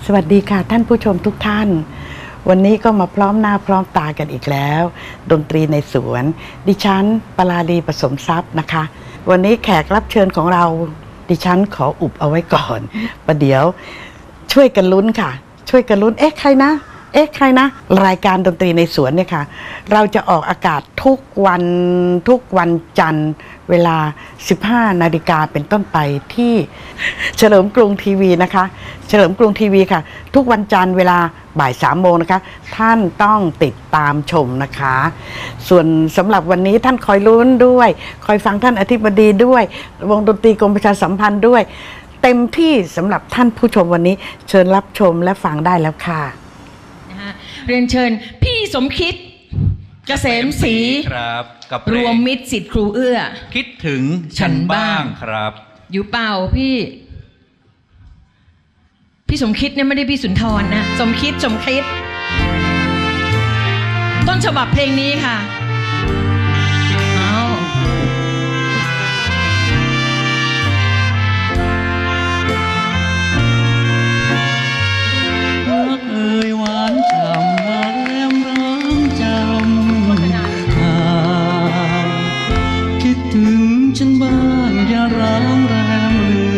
สวัสดีค่ะท่านผู้ชมทุกท่านวันนี้ก็มาพร้อมหน้าพร้อมตากันอีกแล้วดนตรีในสวนดิฉันปราลีผสมทรัพย์นะคะวันนี้แขกรับเชิญของเราดิฉันขออุบเอาไว้ก่อนประเดี๋ยวช่วยกันลุ้นค่ะช่วยกันลุ้นใครนะรายการดนตรีในสวนเนี่ยค่ะเราจะออกอากาศทุกวันจันทร์เวลา 15 นาฬิกาเป็นต้นไปที่เฉลิมกรุงทีวีนะคะเฉลิมกรุงทีวีค่ะทุกวันจันทร์เวลาบ่าย 3 โมงนะคะท่านต้องติดตามชมนะคะส่วนสำหรับวันนี้ท่านคอยลุ้นด้วยคอยฟังท่านอธิบดีด้วยวงดนตรีกรมประชาสัมพันธ์ด้วยเต็มที่สำหรับท่านผู้ชมวันนี้เชิญรับชมและฟังได้แล้วค่ะเรียนเชิญพี่สมคิดเกษมศรีครับกับรวมมิตรศิษย์ครูเอื้อคิดถึงฉันบ้างครับอยู่เปล่าพี่สมคิดเนี่ยไม่ได้พี่สุนทรนะสมคิดต้นฉบับเพลงนี้ค่ะหวานฉ่ำมาแลมร้างจำคิดถึงฉันบ้างอย่าร้างแรมเลื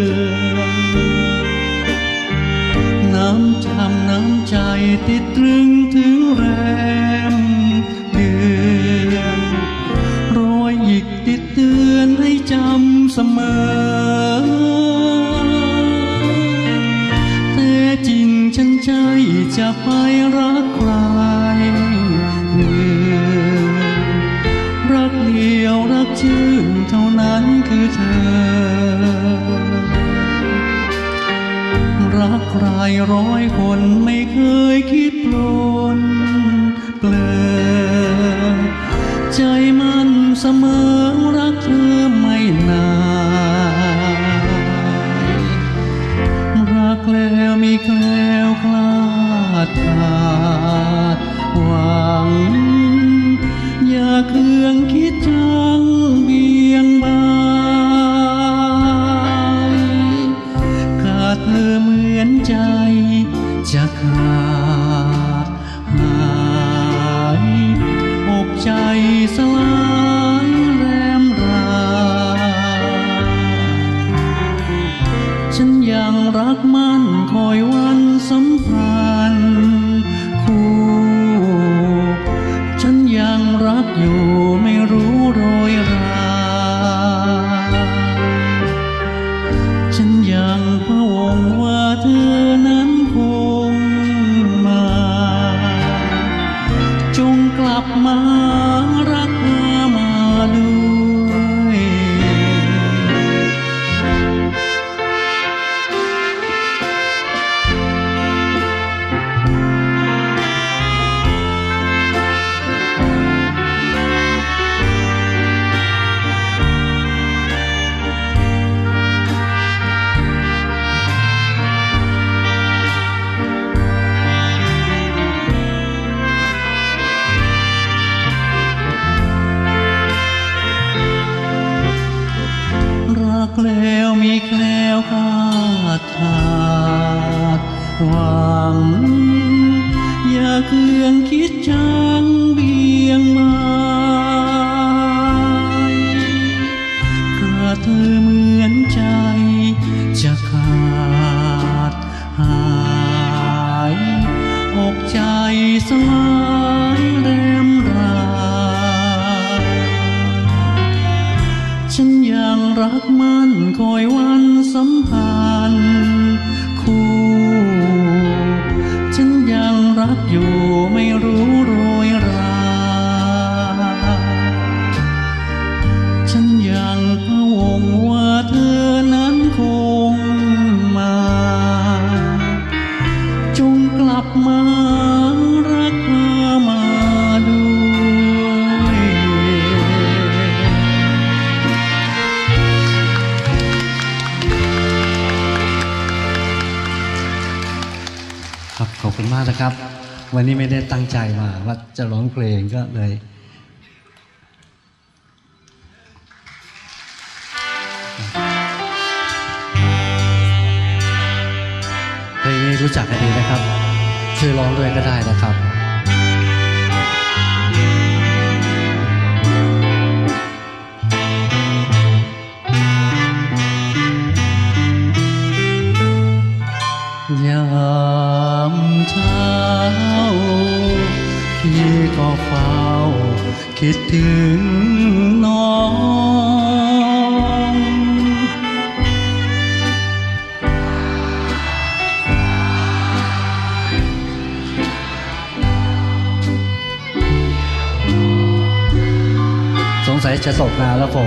อนน้ำช้ำน้ำใจติดตรึงถึงแรมเดือนรอยหยิกติดเตือนให้จำเสมอฉันใจจะไปรักใครรักเดียวรักชื่นเท่านั้นคือเธอรักใครร้อยคนไม่เคยคิดปลนเปลือใจมันเสมอรักเธอไม่นานรักแล้วมีแคล้วคลาดขาดหวังอย่าเครื่องคิดจังเบี่ยงบายขาดเธอเหมือนใจจะขาดหายอกใจสลายแรมราฉันยังรักมันคอยวันสัมพันธ์คู่ฉันยังรักอยู่ไม่รู้โรยราฉันยังพะวงว่าเธอนั้นคงมาจงกลับมารักมาด้วยรักแล้วมีแคล้วคลาดขาดหวังอย่าเครื่องคิดจังเบี่ยงบายขาดเธอเหมือนใจจะขาดหายอกใจสลายแรมราฉันยังรักมันคอยวันสัมพันธ์คู่ฉันยังรักอยู่ไม่รู้โรยราฉันยังพะวงว่าเธอนั้นคงมาจงกลับมารักมาด้วยขอบคุณมากนะครับวันนี้ไม่ได้ตั้งใจมาว่าจะร้องเพลงก็เลยเพลงนี้รู้จักกันดีนะครับช่วยร้องด้วยก็ได้นะครับยามเช้าพี่ก็เฝ้าคิดถึงน้องสงสัยจะตกงานแล้วผม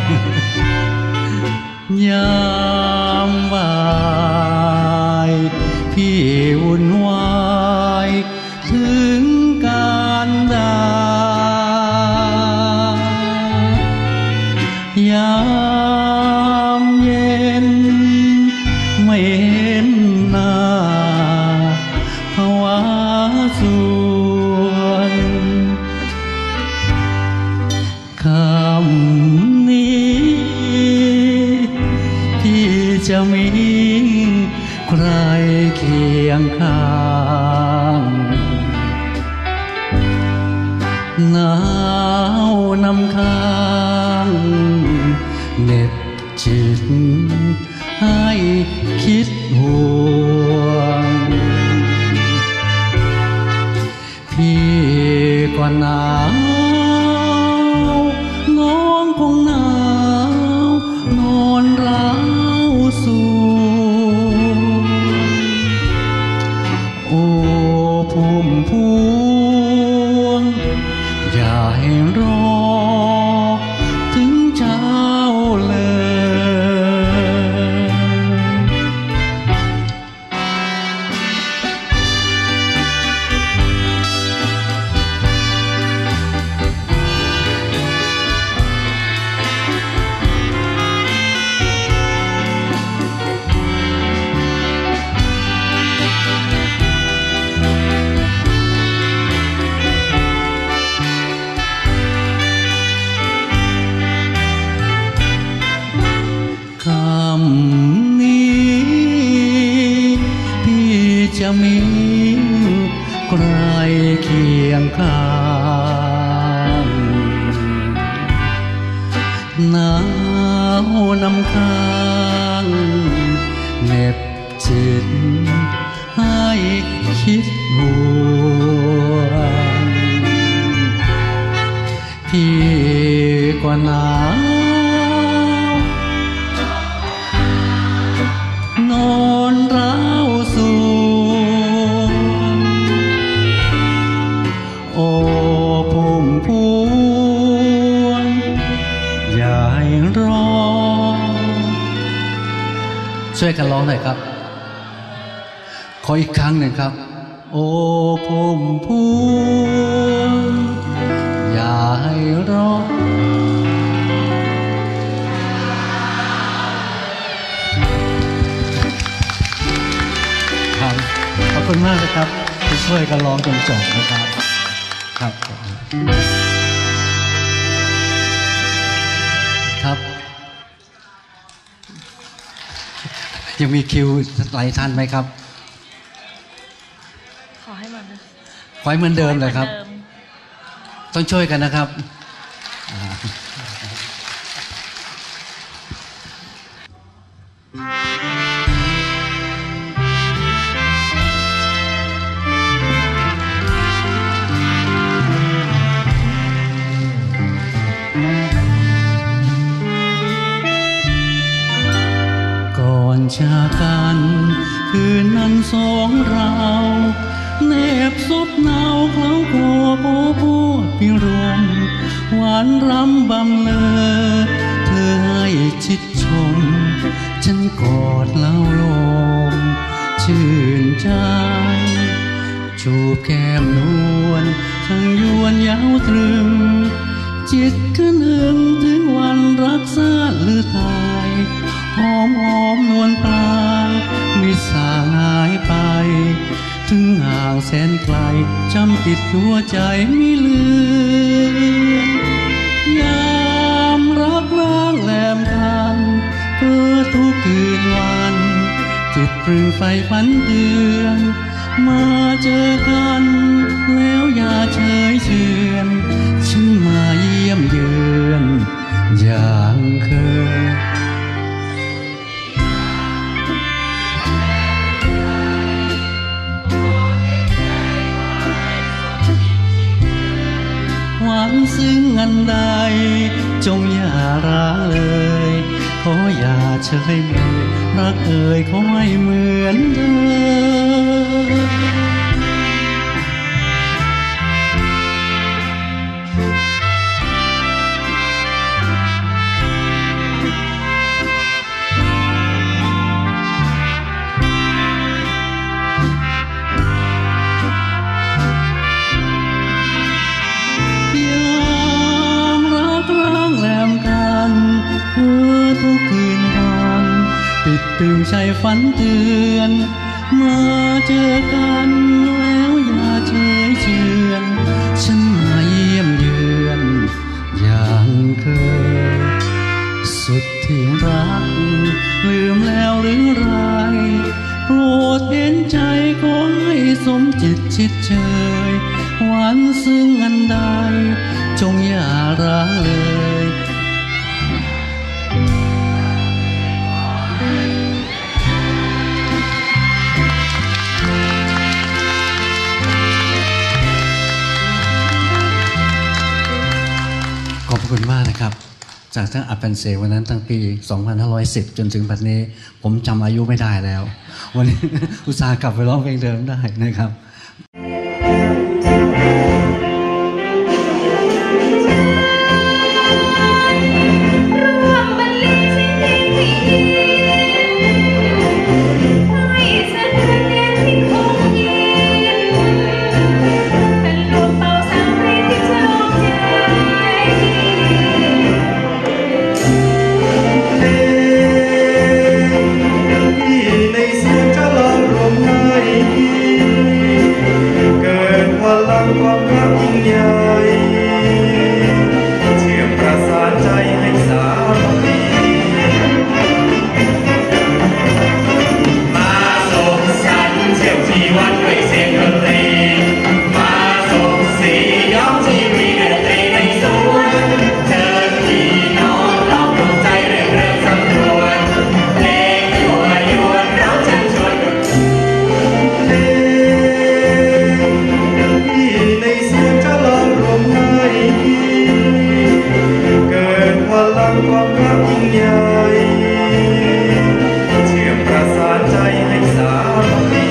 ยามบ่ายพี่วุ่นวายถึงการดายามเย็นไม่เห็นหน้าภาวะสวนคำนี้ที่จะมีใครเคียงข้างหนาวนำค้างเหน็บจิตให้คิดห่วงพี่ก็หนาวน้องคงหนาวนอนร้าวสูโอ้พุ่มพวงอย่าให้รอถึงเช้าเลยคำนี้พี่จะมีใครเคียงข้างหนาวนำค้างเหน็บจิตให้คิดห่วงพี่ก็หนาว นอนร้าวสูงโอ้พุ่มพวงอย่าให้รอช่วยกันร้องหน่อยครับขออีกครั้งหนึ่งครับโอ้พุ่มพวงอย่าให้รอขอบคุณมากนะครับที่ช่วยกันร้องจนจบนะครับครับครับยังมีคิวหลายท่านไหมครับขอให้เหมือนเดิมเลยครับต้องช่วยกันนะครับจากกันคืนนั้นสองเราแนบซบหนาวเคล้าโคโบโบพิรมหวานรำบำเลอเธอให้ชิดชมฉันกอดเล่าลมชื่นใจจูบแก้มนวลทั้งยวนยาวตรึงจิตขึ้นหึงถึงวันรักษาหรือตายหอมนวลปลายมิสางหายไปถึงห่างแสนไกลจำติดหัวใจไม่ลืมยามรักร้างแหลมทันเพื่อทุกคืนวันจิตปรึงไฟฝันเดือนมาเจอกันแล้วอย่าเฉยเชือนฉันมาเยี่ยมเยือนอย่างเคยหวังซึ่งอันใดจงอย่าร้างเลยขออย่าเฉยเมยรักเอ่ยขอให้เหมือนเดิมทุกคืนวันติดตื่นใจฝันเตือนมาเจอกันแล้วอย่าเฉยเชือนฉันมาเยี่ยมเยือนอย่างเคยสุดที่รักลืมแล้วหรือไรโปรดเห็นใจขอให้สมจิตชิดเชยหวันซึ่งอันใดจงอย่าร้างเลยขอบคุณมากนะครับจากทั้งอัปเป็นเสวันนั้นตั้งปี 2510 จนถึงปัจจุบันนี้ผมจำอายุไม่ได้แล้ววันนี้อุตส่าห์กลับไปร้องเพลงเดิมได้นะครับความรักยิ่งใหญ่เชื่อมประสานใจให้สามัคคีมาส่งฉันเที่ยวที่วัดด้วยเสียงดนตรีมาส่งสีย้อมชีวิตดนตรีในสวนเชิญพี่น้องเราดวงใจเรื่องสำรวจเพลงยั่วยวนเราเชิญชวนในเสียงจะลองรวมให้เกิดพลังความรักยิ่งใหญ่เชื่อมประสานใจให้สามัคคี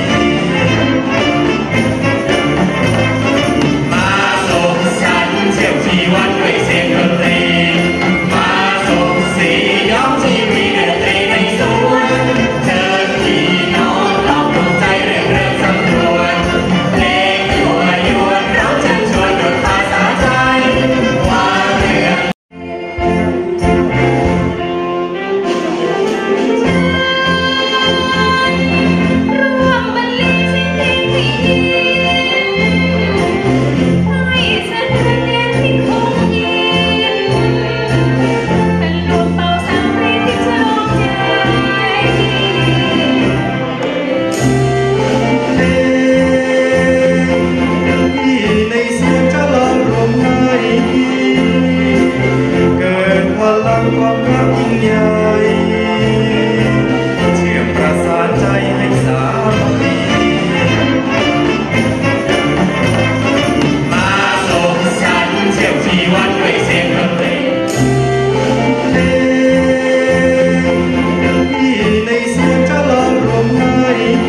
มาส่งฉันเที่ยวที่วัดด้วยเสียงดนตรีมาส่งสีย้อมชีวิตดนตรีในสวนเชิญพี่น้องเราดวงใจเรื่องสำรวจเพลงยั่วยวนเราเชิญชวนด้วยภาษาใจว่าเรื่องในเสียงจะลองรวมให้เกิดพลังความรักยิ่งใหญ่เชื่อมประสานใจให้สามัคคีมาส่งฉันเที่ยวที่วัดด้วยเสียงดนตรีในเสียงจะลองรวมให้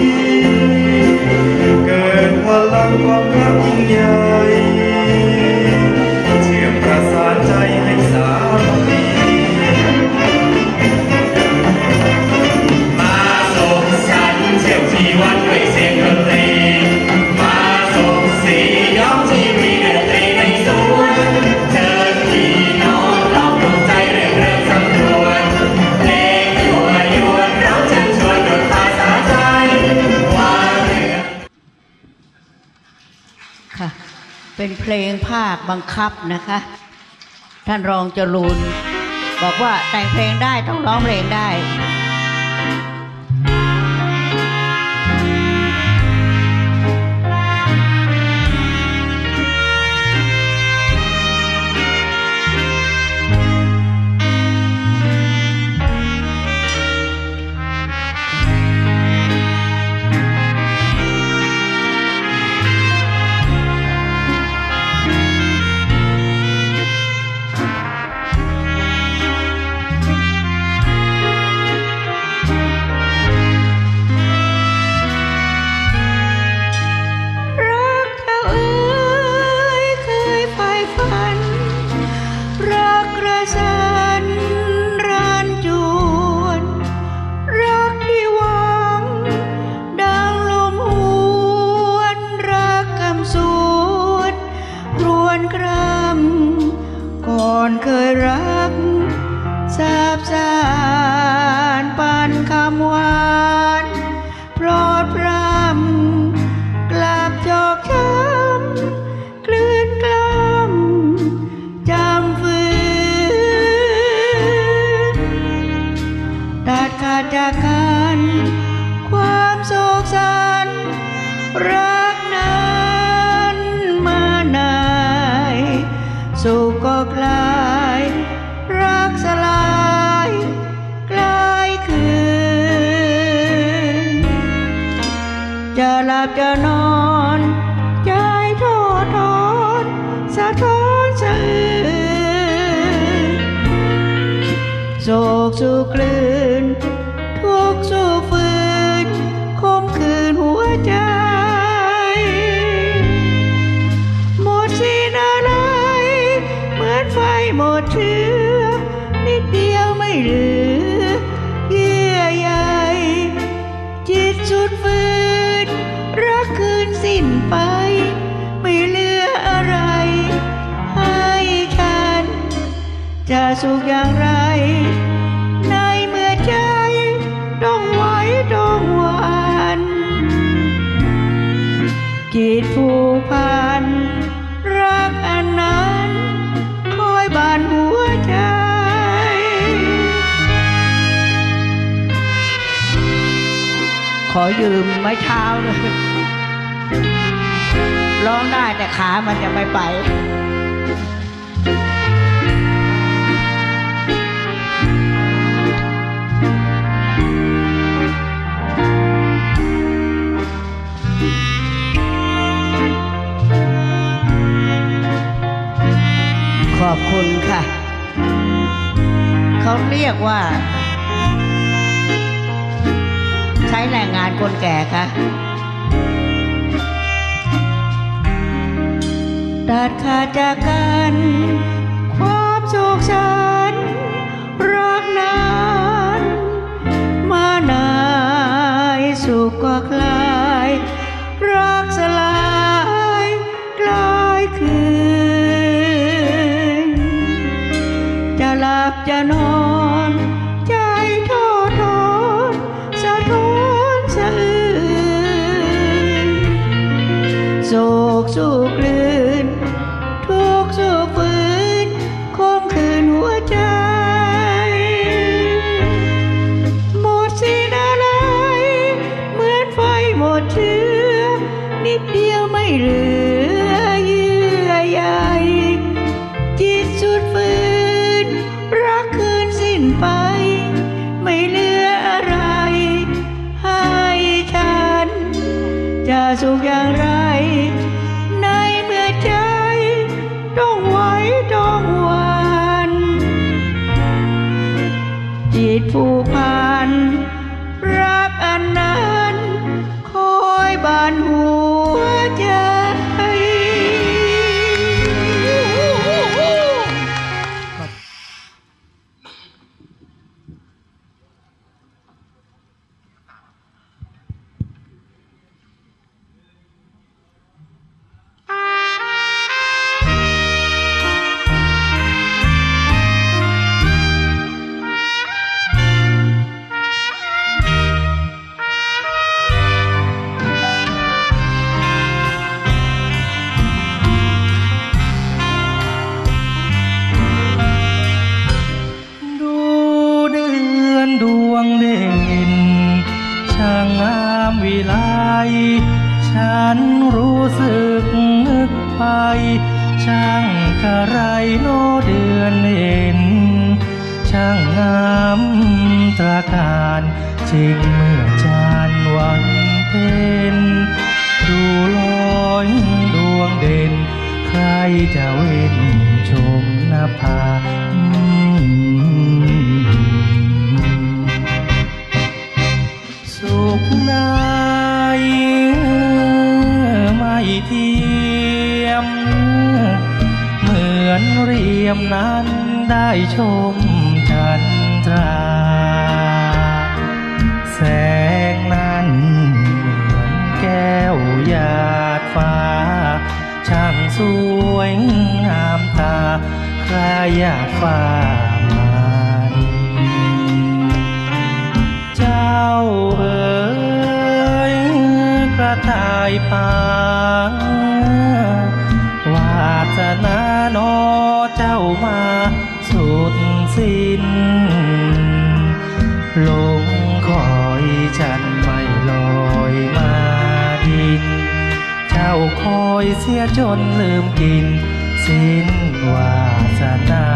เกิดพลังความรักยิ่งใหญ่เชื่อมประสานใจให้สามัคคีมาส่งฉันเที่ยวที่วัดด้วยเสียงดนตรีมาส่งสีย้อมชีวิตดนตรีในสวนเชิญพี่น้องเราดวงใจเรื่องสำรวจเพลงยั่วยวนเราเชิญชวนด้วยภาษาใจว่าเรื่องค่ะเป็นเพลงภาคบังคับนะคะท่านรองจรูนบอกว่าแต่งเพลงได้ต้องร้องเพลงได้อนเคยรักสาบสานปานคำหวานโปรดพรำกลับจอกช้ำกลืนกล้ำจำฝืนตัดขาดจากกันความโศกสันรักนั้นมานายสุขก็คลายรักสลายกลายคืนจะหลับจะนอนใจทอดทอนสะท้อนสะอื้นโศกสู่กลืนทุกข์สู่ฝืนคมคืนหัวใจหมดสิ้นอะไรเหมือนไฟหมดเชื้อนิดเดียวไม่เหลือเยื่อใยจิตสุดฝืนรักคืนสิ้นไปไม่เหลืออะไรให้ฉันจะสุขอย่างไรในเมื่อใจต้องไหวต้องหวันจิตผูกพันรักอันนั้นคอยบานหัวใจขอยืมไม้เท้าเลยร้องได้แต่ขามันจะไม่ไปขอบคุณค่ะเขาเรียกว่าใช้แรงงานคนแก่ค่ะตัดขาดจากกันความโศกสันรักนานมานายสุขก็คลายรักสลายกลายคืนจะหลับจะนอนใจทอดทอนสะท้อนสะอื้นโศกสู่กลืนทุกข์สู่ฝืนคมคืนหัวใจหมดสิ้นอะไรเหมือนไฟหมดเชื้อนิดเดียวไม่เหลือเยื่อใยจิตสุดฝืนรักคืนสิ้นไปไม่เหลืออะไรให้ฉันจะสุขอย่างไรในเมื่อใจต้องไหวต้องหวันจิตผูกพันรักอันนั้นคอยบานหัวใจฉันรู้สึกนึกไปช่างกระไรโนเดือนเห็นช่างงามตราการจริงเมื่อจันทร์วันเพ็ญดูลอยดวงเด่นใครจะเว้นชมนภาสุขในไม่เทียมเหมือนเรียมนั้นได้ชมจันทราแสงนั้นเหมือนแก้วหยาดฟ้าช่างสวยงามตาใใครอยากฝ่ามันเจ้าเอ๋ยกระต่ายป่าวาสนาโนเจ้ามาสุดสิ้นลงคอยฉันไม่ลอยมาดินเจ้าคอยเสียจนลืมกินสิ้นวาสนา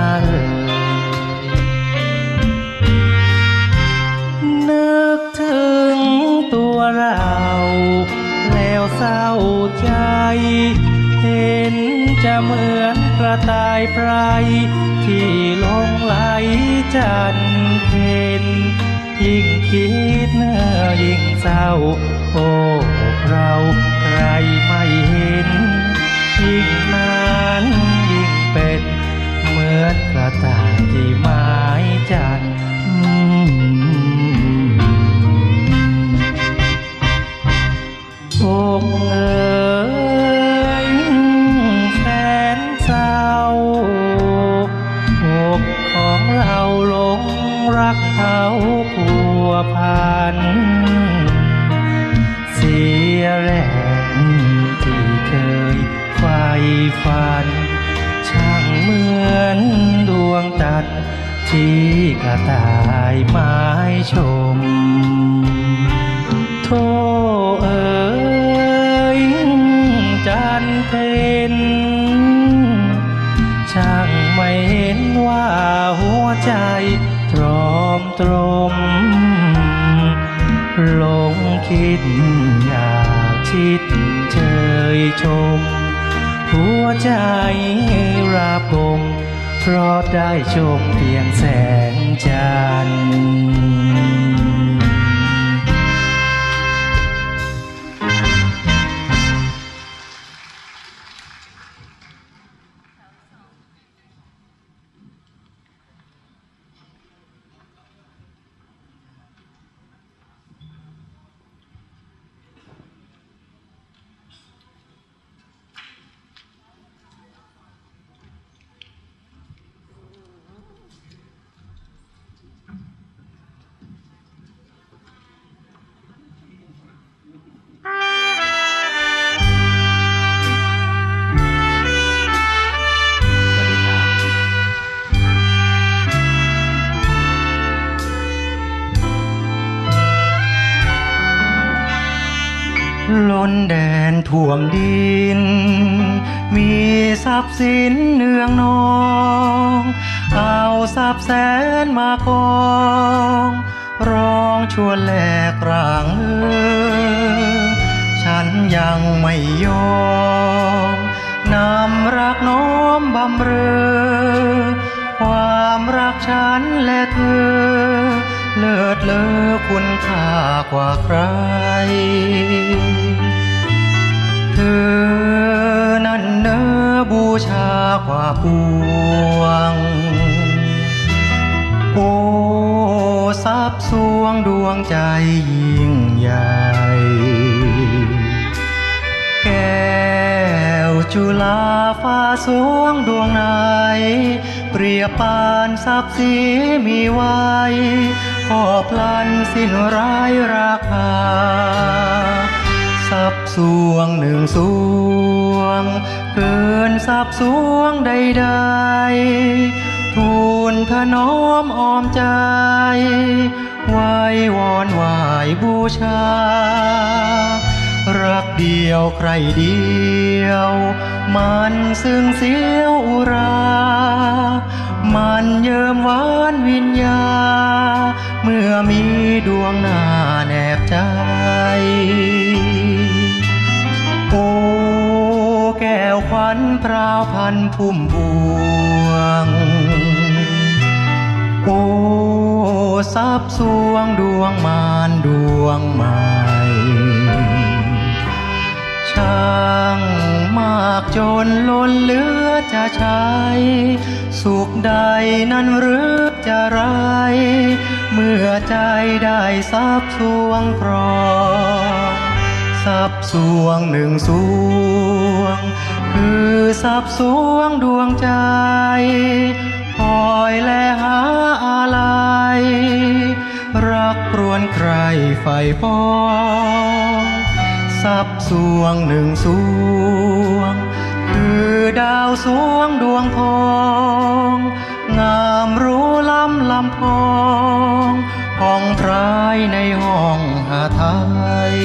นึกถึงตัวเราแล้วเศร้าใจเห็นจะเหมือนกระต่ายไพรที่ลงไหลจันเพ็ญยิ่งคิดเนื้อยิ่งเศร้าโอ้เราใครไม่เห็นยิ่งนานยิ่งเป็นเหมือนกระต่ายที่ไม้จันอกเอ๋ยแสนเศร้าอกของเราหลงรักเขาผัวพันเสียแรงที่เคยใฝ่ฝันช่างเหมือนดวงจันทร์ที่กระต่ายไม้ชมโธ่เอ๋ยจันเพ็ญช่างไม่เห็นว่าหัวใจตรอมตรมหลงคิดอยากชิดเชยชมหัวใจระบมเพราะได้ชมเพียงแสงจันทร์ล้นแดนท่วมดินมีทรัพย์สินเนืองนองเอาทรัพย์แสนมากองร้องชวนแลกร่างฉันยังไม่ยอมนำรักน้อมบำเรอความรักฉันและเธอเลิศเลอคุณค่ากว่าใครเธอนั้นเนอบูชากว่าปวงโอ้ทรัพย์สวงดวงใจยิ่งใหญ่แก้วจุฬาฟ้าสวงดวงไหนเปรียบปานทรัพย์สีมีไว้ก็พลันสิ้นร้ายราคาทรัพย์สวงหนึ่งสวงเกินทรัพย์สวงใดๆทูลถนอมอ้อมใจไว้วอนไหว้บูชารักเดียวใครเดียวมันซึ่งเสียวอุรามันเยิมหวานวิญญาเมื่อมีดวงหน้าแนบใจโอ้แก้วขวัญพราวพันพุ่มพวงโอ้ทรัพย์สวงดวงมารดวงใหม่ช่างมากจนล้นเหลือจะใช้สุขใดนั้นหรือจะไรเมื่อใจได้ทรัพย์สวงครองทรัพย์สวงหนึ่งสวงคือสับสวงดวงใจคอยแลหาอะไรรักรวนใครไฟปองสับสวงหนึ่งสวงคือดาวสวงดวงทองงามรู้ล้ำลำพองห้องพรายในห้องหาไทย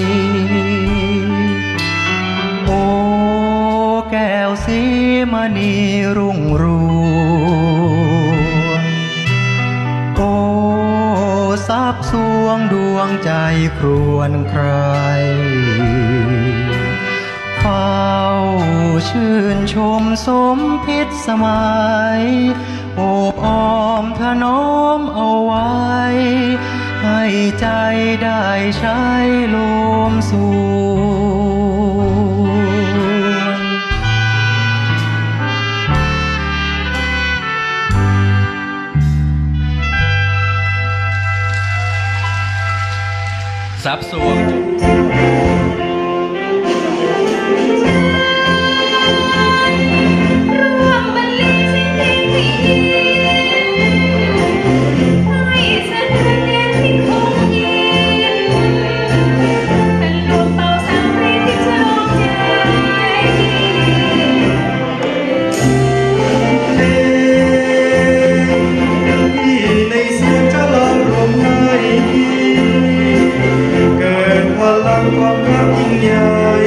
โอ้แก้วสีมณีรุ่งรวงโอ้สับสวงดวงใจครวนใครเฝ้าชื่นชมสมพิษสมัยโอบอ้อมถนอมเอาไว้ให้ใจได้ใช้ลมสู่ซับสวงความรักยิ่งใหญ่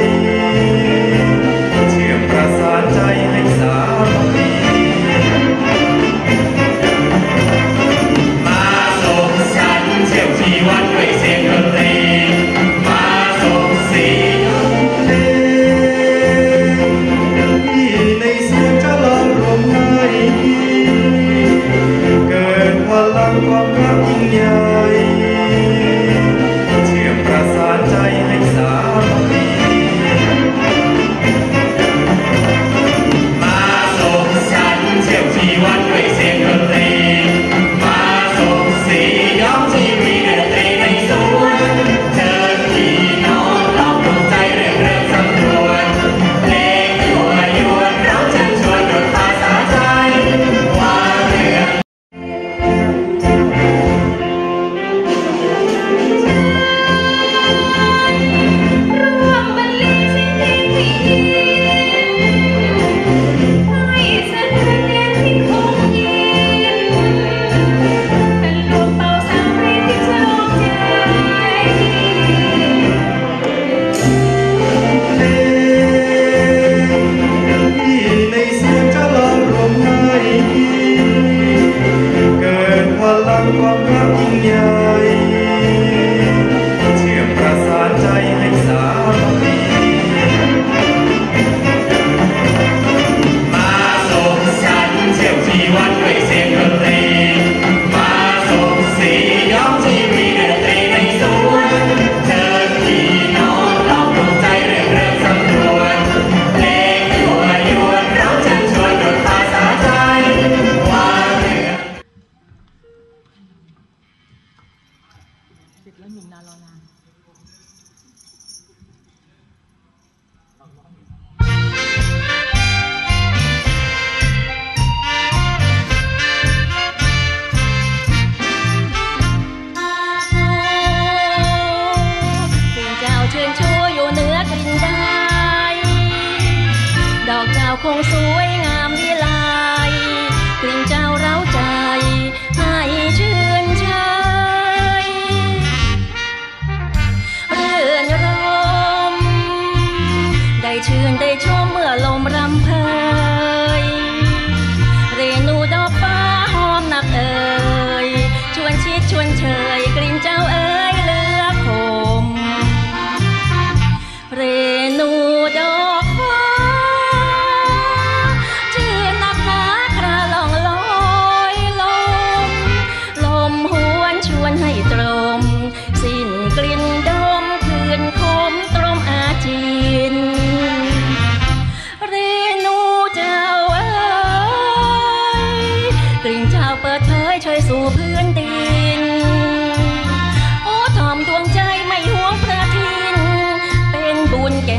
เชื่อมประสานใจให้สามัคคีมาส่งฉันเที่ยวที่วัดด้วยเสียงดนตรีมาส่งเสียงเพลงที่ในเสียงจะร้องรวมให้เกิดพลังความรักยิ่งใหญ่ประสานใจให้สามัคคีมาส่งฉันเที่ยวที่วัดด้วยเสียงดนตรีมาส่งสีย้อมชีวิตดนตรีในสวนเชิญพี่น้องล้อมดวงใจเรื่องสำรวจเพลงยั่วยวนเราเชิญชวนด้วยภาษาใจว่าเรื่องความรักยิ่งใหญ่เชื่อมประสานใจให้สามัคคีมาส่งฉันเที่ยวที่วัดด้วยเสียงดนตรีมาส่งสีย้อมชีวิตดนตรีในสวนเชิญพี่น้องล้อมดวงใจเรื่องสำรวจเพลงยั่วยวนเราเชิญชวนด้วยภาษาใจว่าเรื่องแล้วหนุ่มนารอนานคงสวยงามวิไลกลิ่นเจ้าเร้าใจให้ชื่นชายเรื่อนรมได้ชื่นได้ชมเมื่อลมรำเพยเรนูดอกฟ้าหอมนักเอ่ยชวนชิดชวนเชยกลิ่นเจ้าเอ่ยเลือคมเรนูดอกฟ้าชื่นนักหนาคราล่องลอยลมหวนชวนให้ตรมสิ้นกลิ่นดมคืนคมตรมอาจินเรนูเจ้าเอ๋ยกลิ่นเจ้าเปิดเผยช่วยสู่พื้นดินโอ้ทอมดวงใจไม่ห่วงพระทินเป็นบุญแก่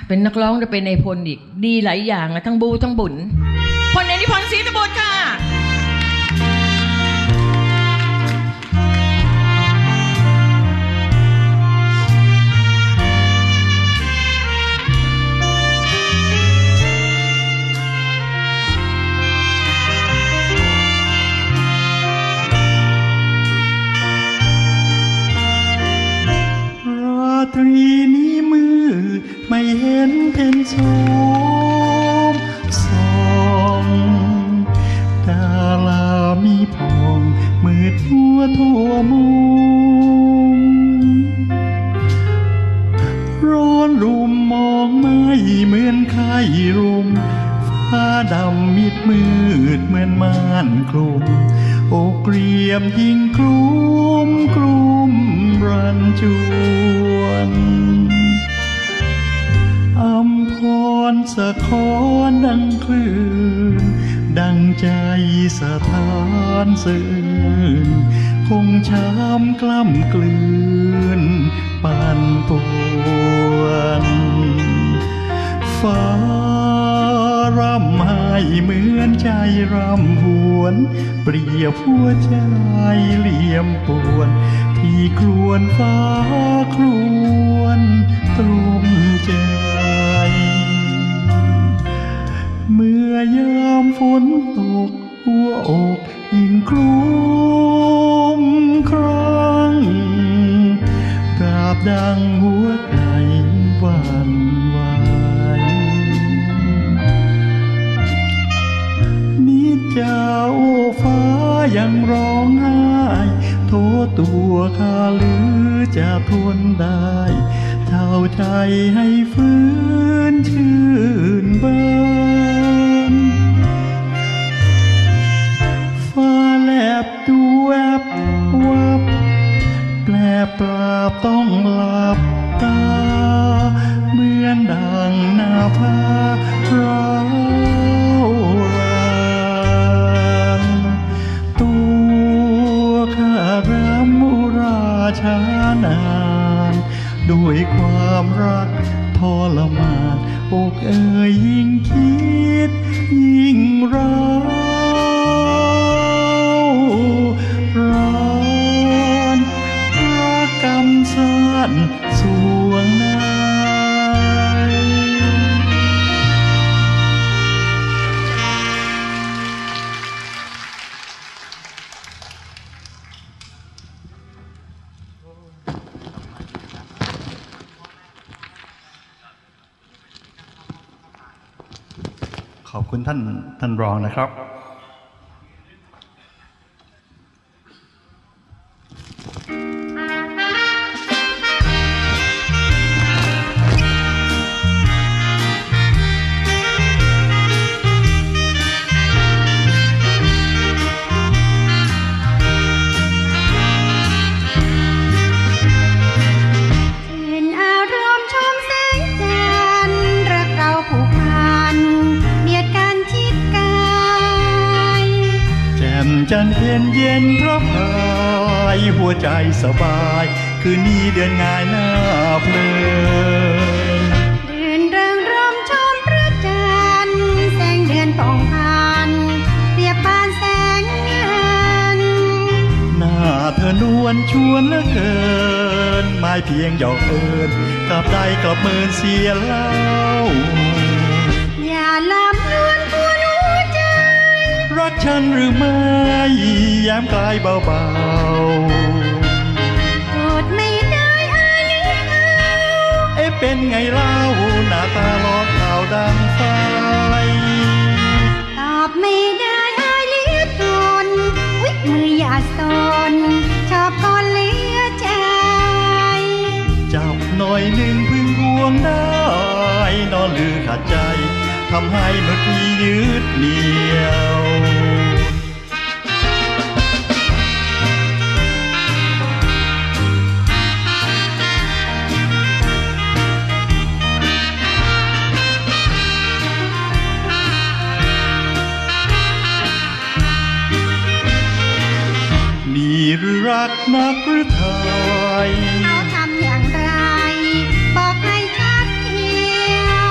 เป็นนักร้องจะเป็นนายพลอีกดีหลายอย่างนะทั้งบูทั้งบุญพลเอกนิพนธ์ศรีตบุตรค่ะตรีนี้มืดไม่เห็นเป็นโสมส่องดารามีพองมืดทั่วมุมร้อนรุมมองไม่เหมือนไข้รุมฟ้าดำมิดมืดเหมือนม่านคลุมอกเกรียมยิ่งกลุ้มรันจวนอำพรสะคอนดังคลื่นดังใจสะท้านสื่นคงช้ำกล้ำกลืนปั่นป่วนฟ้ารำไห้เหมือนใจรำหวนเปรียบหัวใจเหลี่ยมปวนที่ครวนฟ้าครวนตรมใจเมื่อยามฝนตกหัวอกยิ่งคลุ้มครั่งกราบดังหัวใจหวั่นไหวนิจจาโอ้ฟ้ายังร้องไห้โทษตัวข้าหรือจะทนได้เท่าใจให้ฟื้นชื่นบานฟ้าแลบดูแวบวับแปลปราบต้องหลับตาเหมือนดังหน้าผาร้าวรานตัวข้ารำอุราชานานด้วยความรักทรมานอกเอ่ยยิ่งคิดยิ่งร้าวร้อนรักกำสั้นสวงในขอบคุณท่านรองนะครับจันเพ็ญเย็นพระพายหัวใจสบายคืนนี้เดือนง่ายหน้าเพลินเดือนเริงรมชมพระจันทร์แสงเดือนผ่องพันเปรียบปานแสงเงินหน้าเธอนวลชวนเหลือเกินไม่เพียงหยอกเอิญกลับใดกลับเมินเสียเล่าอย่าลำลวนหัวใจรักฉันหรือไม่แย้มกลายเบาๆอดไม่ได้อายหรือเอาเป็นไงเล่าหน้าตาล้อขาวดังไฟตอบไม่ได้อายเหลือทนวิกมืออย่าสนชอบก่อนเหลือใจจับหน่อยหนึ่งพึงห่วงได้นอนลือขาดใจทำให้เมื่อกี้ยืดเหนี่ยวนี่หรือรักนักหรือไทยเขาทำอย่างไรบอกให้ชัดเจน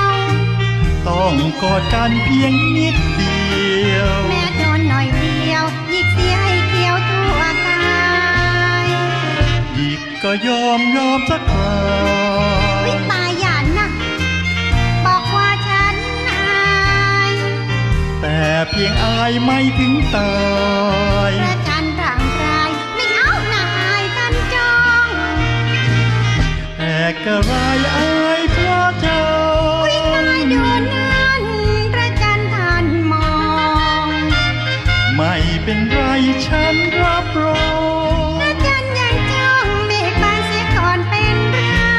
ต้องกอดกันเพียงนิดเดียวแม่โดนหน่อยเดียวหยิกเสียให้เขียวทั่วกายหยิกก็ยอมสักคราวิตายอย่านะบอกว่าฉันอายแต่เพียงอายไม่ถึงตายพระจันทร์ร่างกายไม่เอาหน้าอายกันจ้องแต่กระไรอายพระเจ้าวิตายดูนั้นพระจันทร์ท่านมองไม่เป็นไรฉันรับรองพระจันทร์ยังจ้องเมฆบานเสียก่อนเป็นไร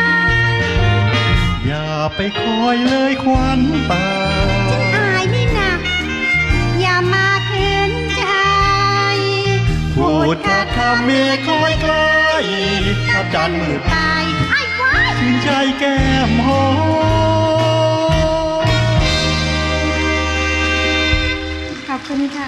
อย่าไปคอยเลยควันตาฉันอายนี่นะอย่ามาขืนใจพูดแค่คำเมฆคอยใกล้พระจันทร์มืดตายไอ้ไว้ชื่นใจแก้มหอมขอบคุณค่ะ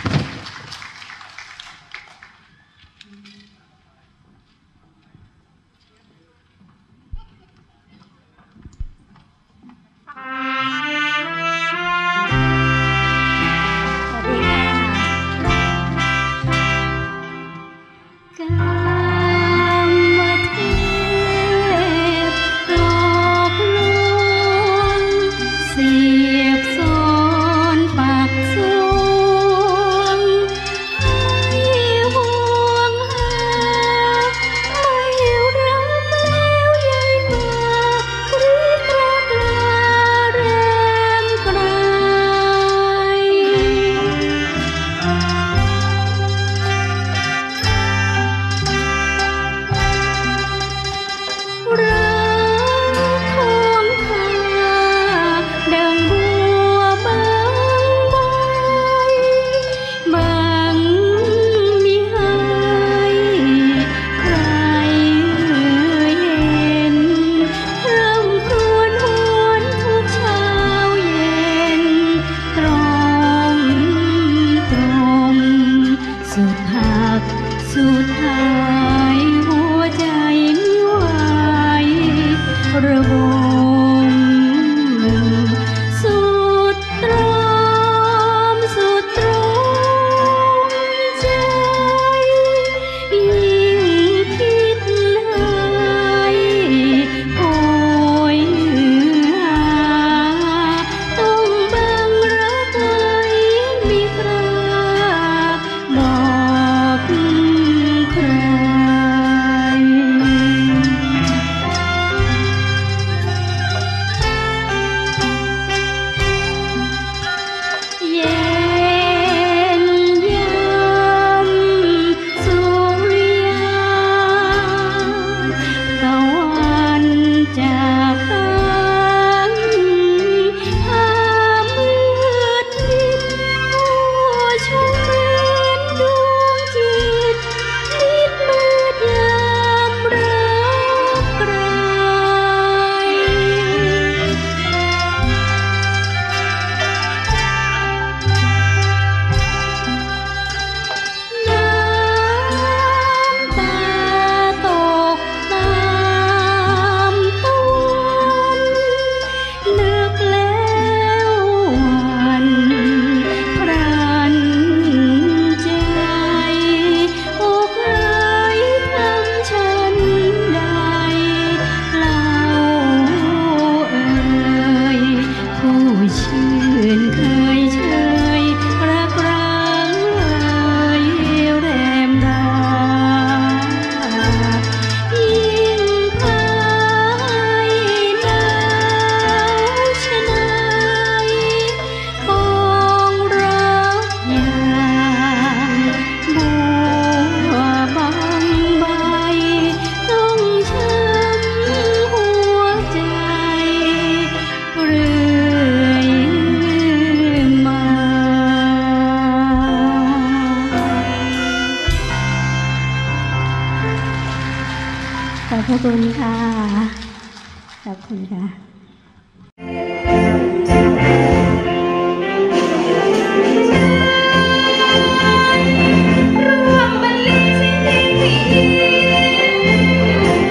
ขอบคุณค่ะขอบคุณค่ะ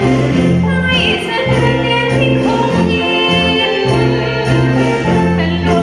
เป็นล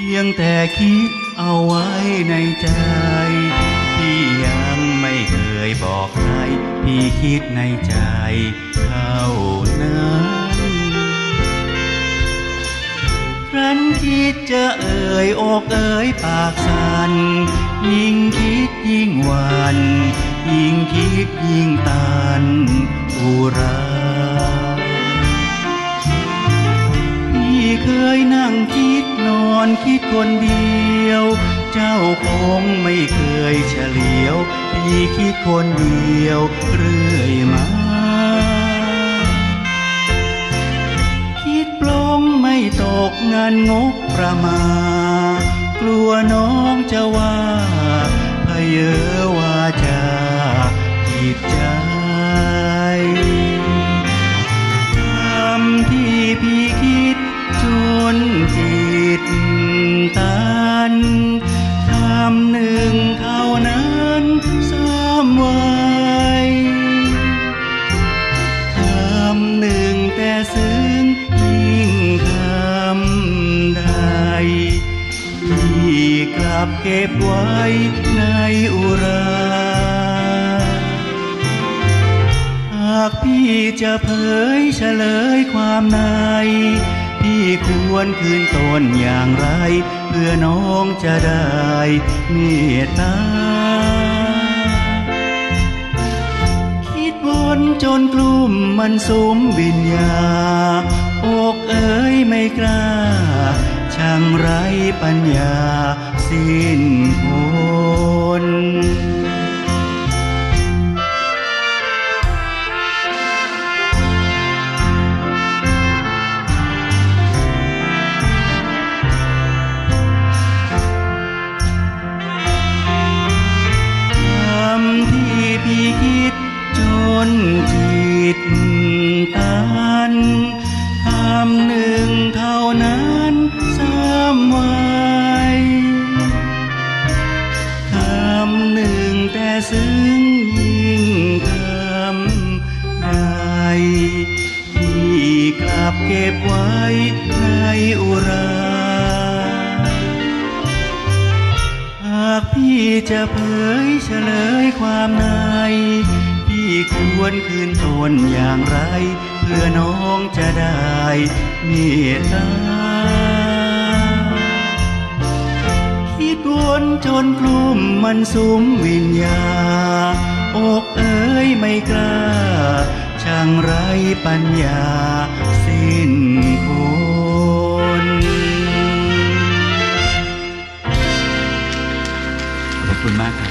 พียงแต่คิดเอาไว้ในใจพี่ยังไม่เคยบอกใครพี่คิดในใจเท่านั้นครั้นคิดจะเอ่ยอกเอ่ยปากสั่นยิ่งคิดยิ่งหวันยิ่งคิดยิ่งตันอุราพี่เคยนั่งคิดนอนคิดคนเดียวเจ้าคงไม่เคยเฉลียวพี่คิดคนเดียวเรื่อยมาคิดปลงไม่ตกงานงกประมาณกลัวน้องจะว่าพะเยอว่าจะผิดใจคำที่พี่คิดจนจิตตันคำหนึ่งเท่านั้นซ้ำไว้คำหนึ่งแต่ซึ้งยิ่งคำใดที่กลับเก็บไว้ในอุราหากพี่จะเผยเฉลยความในพี่ควรคืนตนอย่างไรเพื่อน้องจะได้เมตตาคิดวนจนกลุ่มมันสุมวิญญาอกเอ๋ยไม่กล้าช่างไร้ปัญญาสิ้นผลพี่คิดจนจิตตันคำหนึ่งเท่านั้นซ้ำไว้คำหนึ่งแต่ซึ้งยิ่งคำใดที่กลับเก็บไว้ในอุราหากพี่จะเผยเฉลยความในพี่ควรคืนตนอย่างไรเพื่อน้องจะได้เมตตาคิดวนจนกลุ่มมันสุมวิญญาอกเอ๋ยไม่กล้าช่างไร้ปัญญาสิ้นผลขอบคุณมากครับ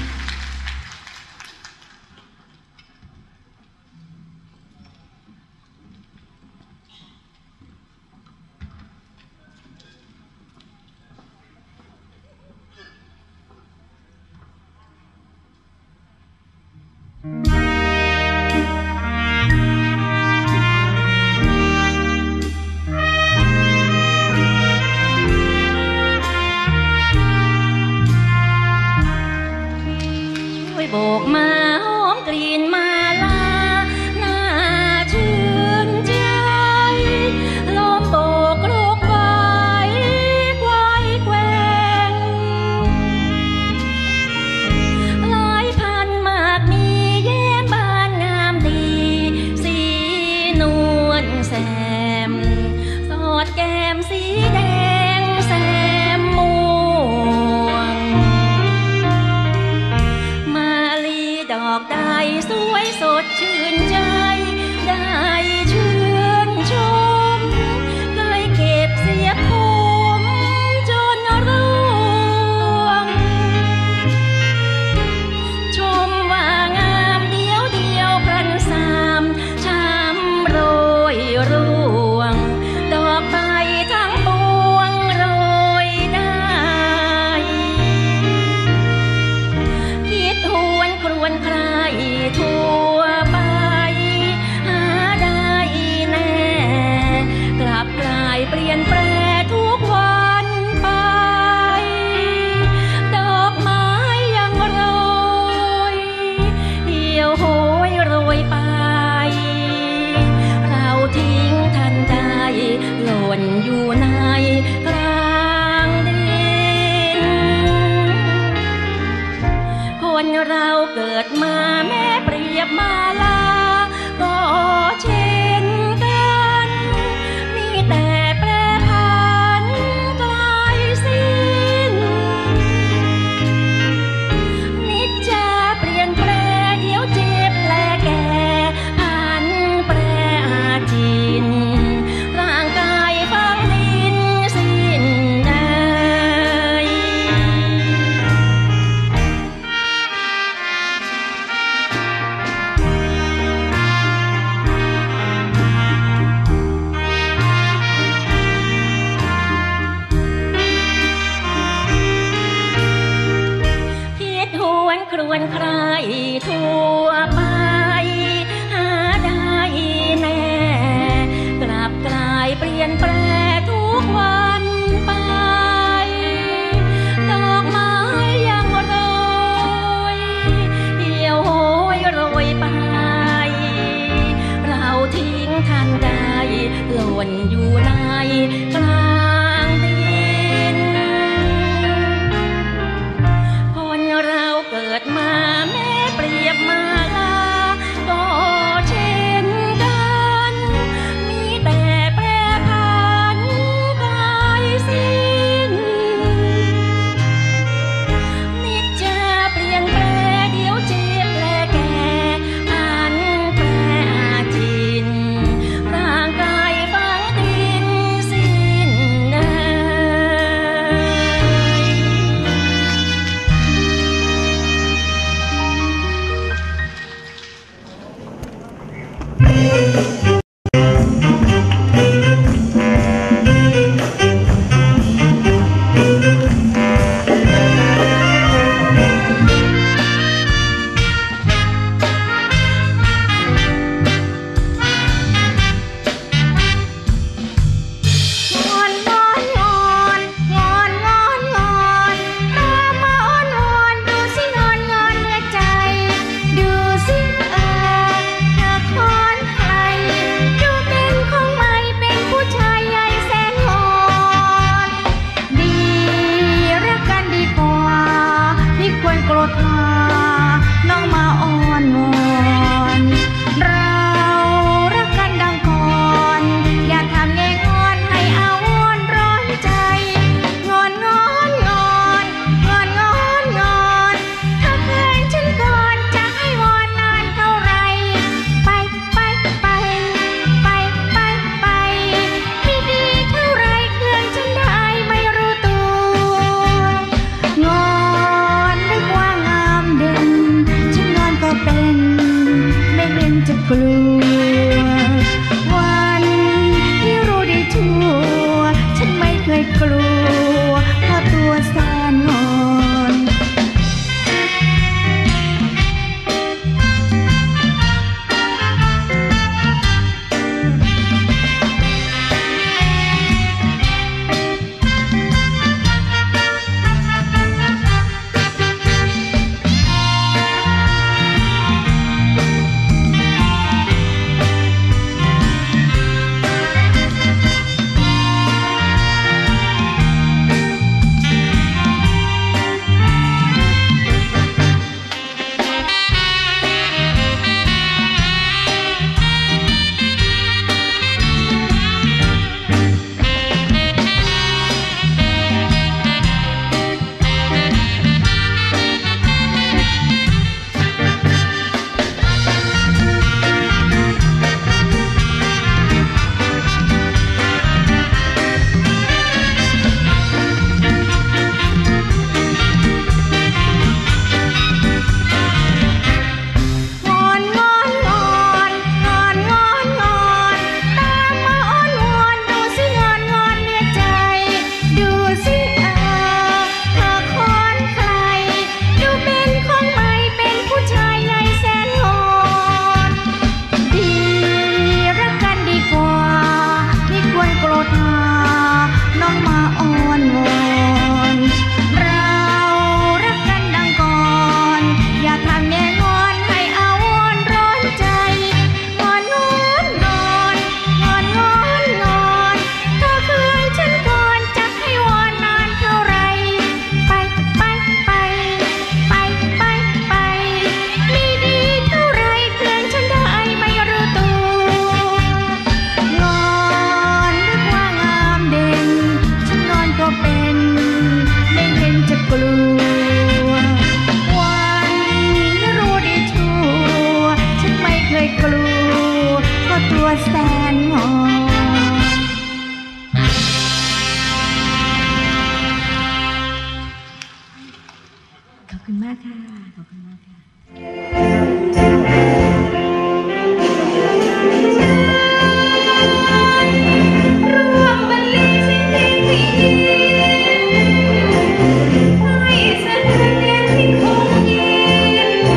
โบกมาหอมกลิ่นมาลาน่าชื่นใจลมโบกลูกไว้ไกวแกว่งหลายพันมากมีแย้มบานงามดีสีนวลแซมสอดแก้มสีแดงแซมม่วงดอกได้สวยสดชื่นใจได้ชื่นชมเคยเก็บเสียผมจนร่วงชมว่างามเดียวเดียวพรันสามช้ำโรยร่วงดอกใบทั้งปวงโรยได้คิดหวนครวญใครทั่วไปหาได้แน่กลับกลายเปลี่ยนแปรทุกวันไปดอกไม้ยังโรยเหี่ยวโหยโรยไปเราทิ้งทันใดหล่นอยู่ในกลางดิหล่นอยู่ในกลางดินคนเราเกิดมาแม้เปรียบมาลาก็เช่นกันมีแต่แปรผันกลายสิ้นนิจจะเปลี่ยนแปลเดี๋ยวเจ็บและแก่อันแปรอาจินร่างกายฝังดินสิ้นเดิกลัววันที่รู้ได้ทั่วฉันไม่เคยกลัวเพราะตัวแสนงอนขอบคุณมากค่ะขอบคุณมากค่ะ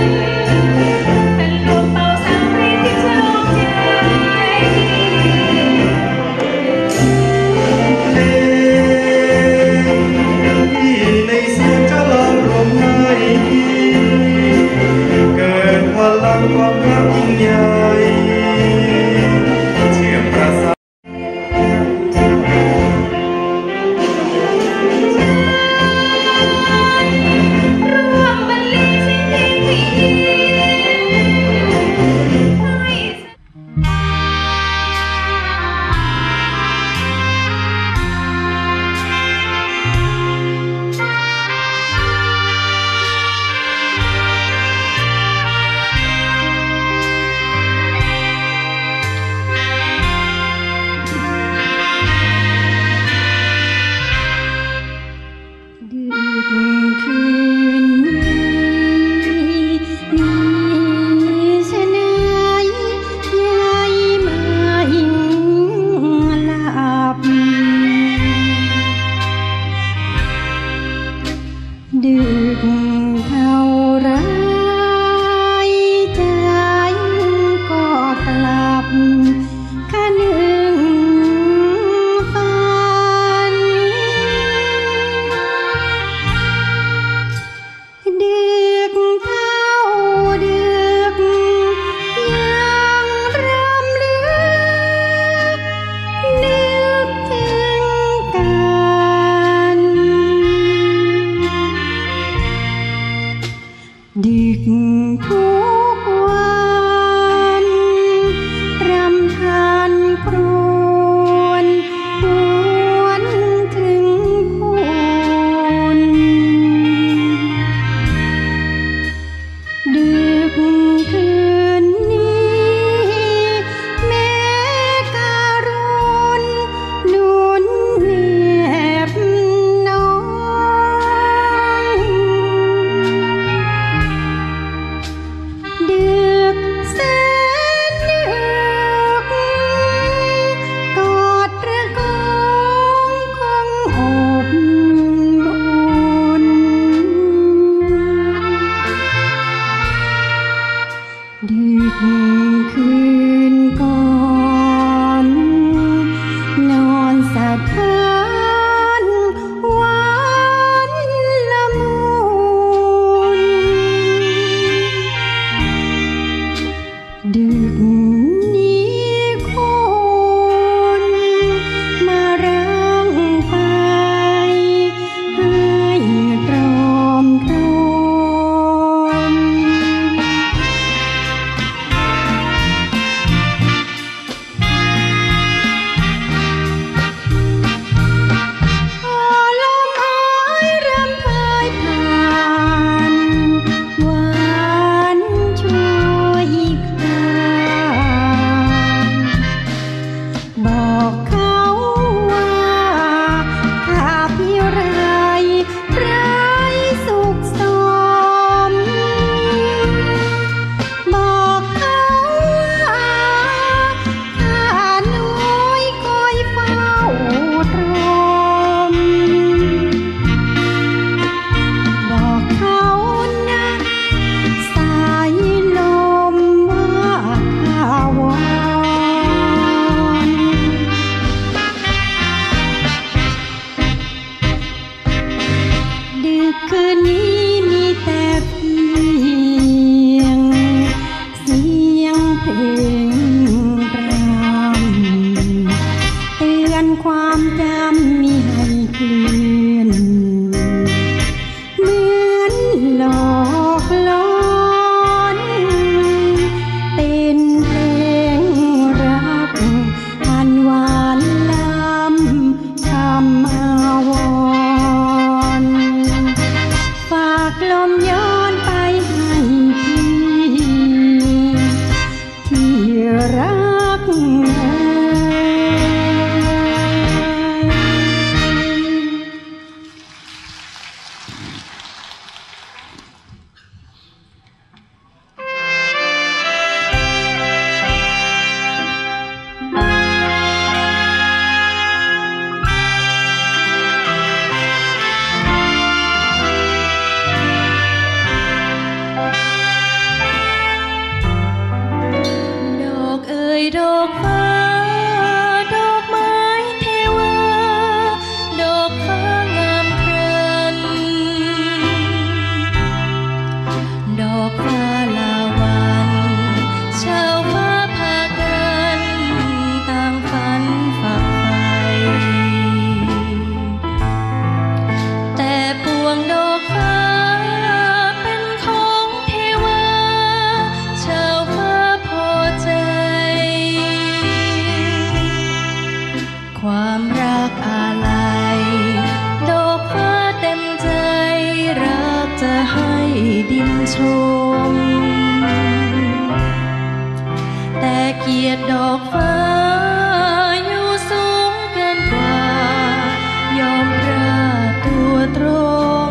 เป็นลูกเป่าสามเรนที่เจ้าใจบอกเขาว่าข้าพี่ไรสุขสมบอกเขาว่าข้าน้อยคอยเฝ้าตรมบอกเขานะสายลมว่าข้าวอนดึกคืนนี้มีแต่เพียงเสียงเพลงรำเตือนความจำมิให้เคลื่อนเหมือนหลอกล้อนเป็นเพลงรักอันหวานล้ำคำอาวรณ์ฝากลมย้อนไปให้พี่ที่รักดอกเอ่ยดอกฟ้าดอกไม้เทวาดอกฟ้างามเพลินดอกฟ้าลาวันชาวฟ้าพากันต่างฝันฝักใฝ่แต่ปวงดอกฟ้าเป็นของเทวาชาวฟ้าพอใจ ความรักอาลัยดอกฟ้าเต็มใจรักจะให้ดินชมแต่เกียรติดอกฟ้าอยู่สูงเกินกว่ายอมราตัวตรง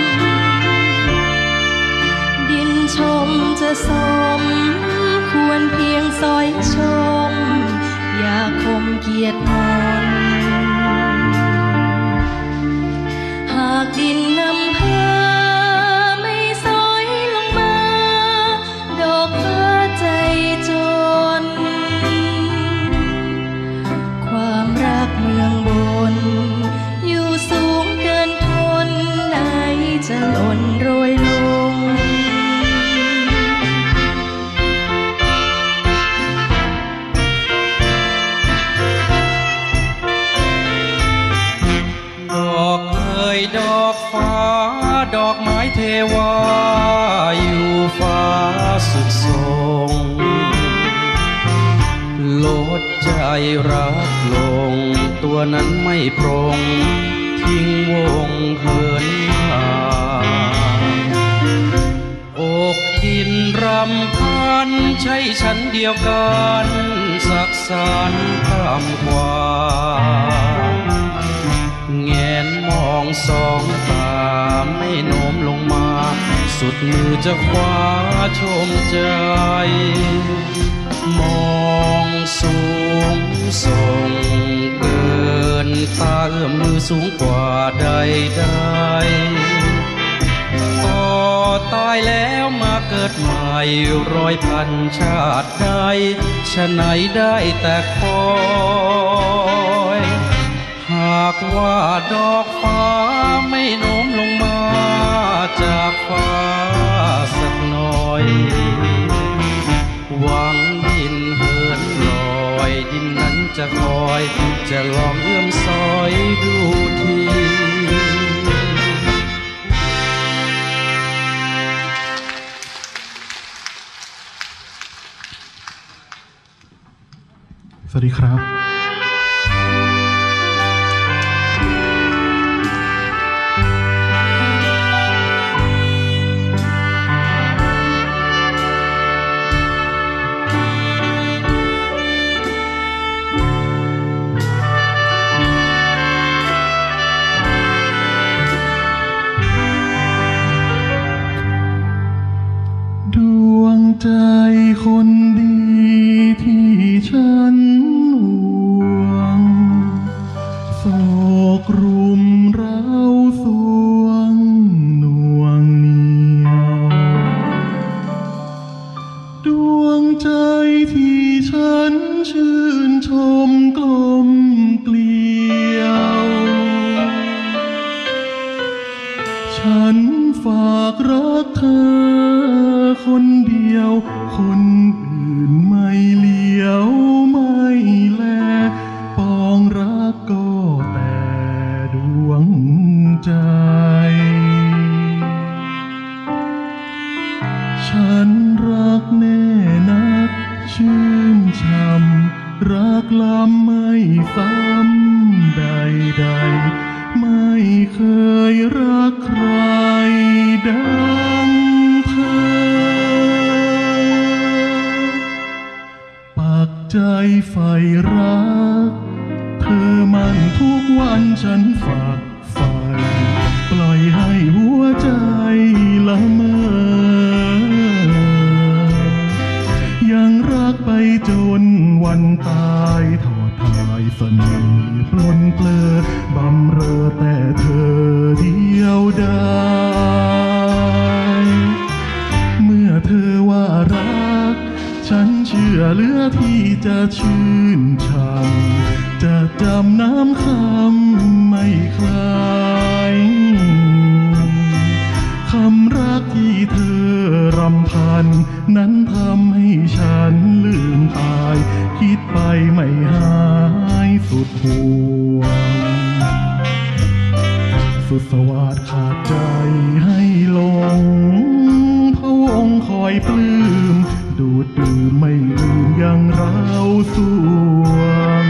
ดินชมจะสมควรเพียงซอยชมอย่าคมเกียรติมนหากดินนำพาไม่สอยลงมาดอกฟ้าใจจนความรักเมืองบนอยู่สูงเกินทนไหนจะหล่นโรยลงดอกเอ่ยดอกฟ้าดอกไม้เทวาอยู่ฟ้าสุดทรงลดใจรักลงตัวนั้นไม่ปรงทิ้งวงเหินมาอกดินรำพันใช่ฉันเดียวกันสักสานข้ามกว่าแงนมองสองตาไม่โน้มลงมาสุดมือจะคว้าชมใจมองสูงส่งเกินตาเอื้อมมือสูงกว่าใดต่อตายแล้วมาเกิดใหม่ร้อยพันชาติใดฉะไหนได้แต่คอยหากว่าดอกฟ้าไม่โน้มลงมาจากฟ้าสักหน่อยหวังดินเหินลอยดินนั้นจะคอยจะลองเอื้อมซอยดูทีสวัสดีครับซ้ำใดๆไม่เคยรักใครดังเธอปักใจใฝ่รักเธอมันทุกวันฉันฝากใฝ่ปล่อยให้หัวใจละเมอยังรักไปจนวันตายทอดทายเสน่ห์ปลนเปลือบำเรอแต่เธอเดียวดายเมื่อเธอว่ารักฉันเชื่อเหลือที่จะชื่นชังจะจำน้ำคำไม่คลายคำรักที่เธอรำพันนั้นทำให้ฉันลืมตายคิดไปไม่หายสุดห่วงสุดสวาดขาดใจให้หลงพะวงคอยปลื้มดูดดื่มไม่ลืมยังเราสวง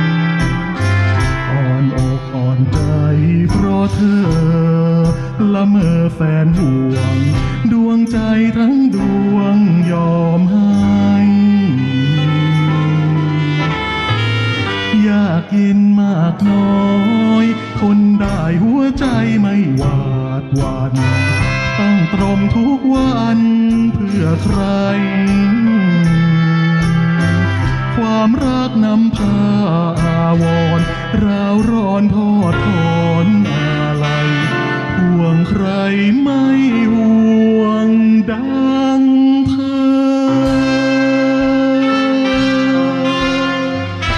อ่อนอกอ่อนใจเพราะเธอละเมอแฟนห่วงดวงใจทั้งดวงยอมให้ยากเย็นมากน้อยทนได้หัวใจไม่หวาดหวั่นตั้งตรงทุกวันเพื่อใครความรักนำพาอาวรณ์ร้าวร้อนทอดถอนอะไรห่วงใครไม่ห่วงดังเธอ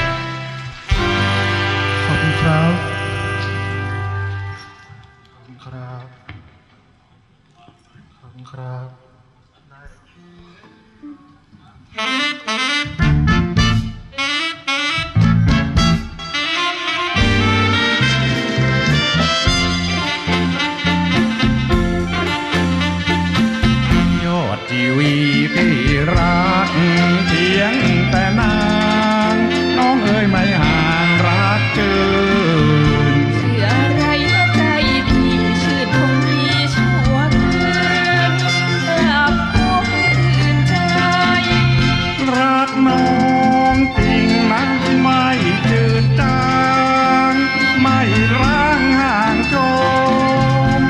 ขอบคุณครับขอบคุณครับขอบคุณครับชีวีพี่รักเพียงแต่นางน้องเอ๋ยไม่ห่างรักเกินเชื่ออะไรนะใจพี่ชื่นคงมีชั่วคืนหลับคงคืนใจรักน้องจริงนะไม่จืดจางไม่ร้างห่างจม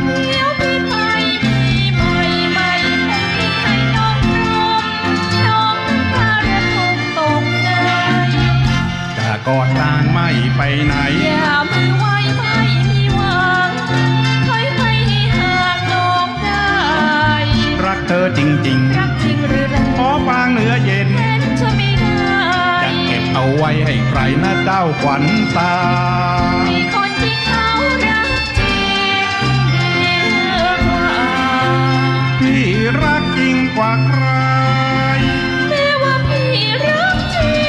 กอดต่างไม่ไปไหนอย่ามือไว้ไม่มีหวังถอยไปให้ห่างน้องได้รักเธอจริงๆรักจริงหรือไรขอปางเหนือเย็นเป็นจะไม่ได้จะเก็บเอาไว้ให้ใครนะเจ้าขวัญตามีคนที่เขารักจริงดีกว่าพี่รักจริงกว่าใครแม้ว่าพี่รักจริง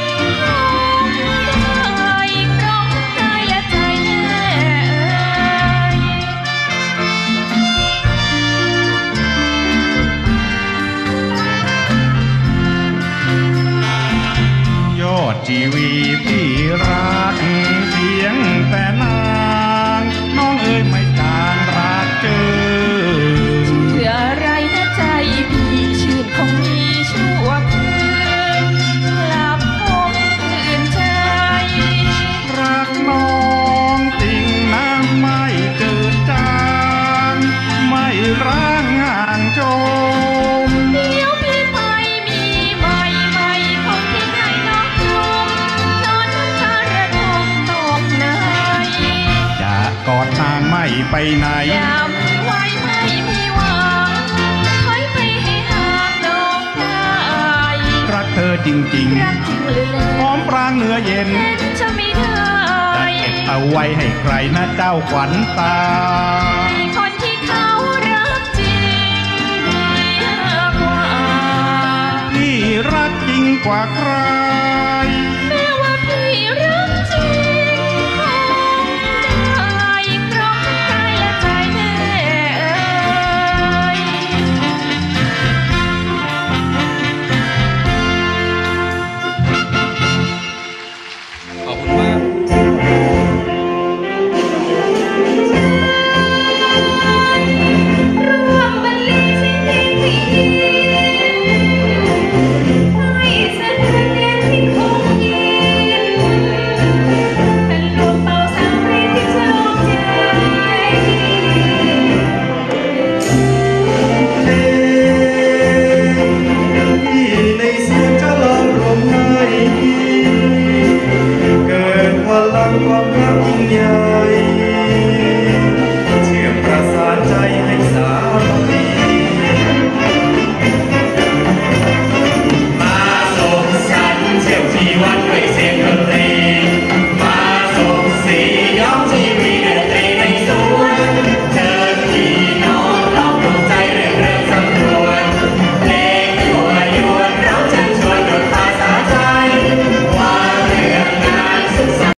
ชีวีพี่รักเพียงแต่นางน้องเอ๋ยไม่จางรักเกินเชื่ออะไรนะใจพี่ชื่นคงมีชั่วคืนหลับคงคืนใจรักน้องจริงนะไม่เกิดจางไม่ร้างห่างจมเดี๋ยวพี่ไปมีใหม่ใหม่คงที่ไหนน้องจมนอนน้ำตาระทมตกในจะกอดนางไม่ไปไหนอย่ามือไว้ไม่มีหวังถอยไปให้ห่างน้องได้รักเธอจริงๆรักจริงหรือหอมปรางเนื้อเย็นจะไม่ได้จะเก็บเอาไว้ให้ใครนะเจ้าขวัญตามีคนที่เขารักจริงดีกว่าพี่รักจริงกว่าใคร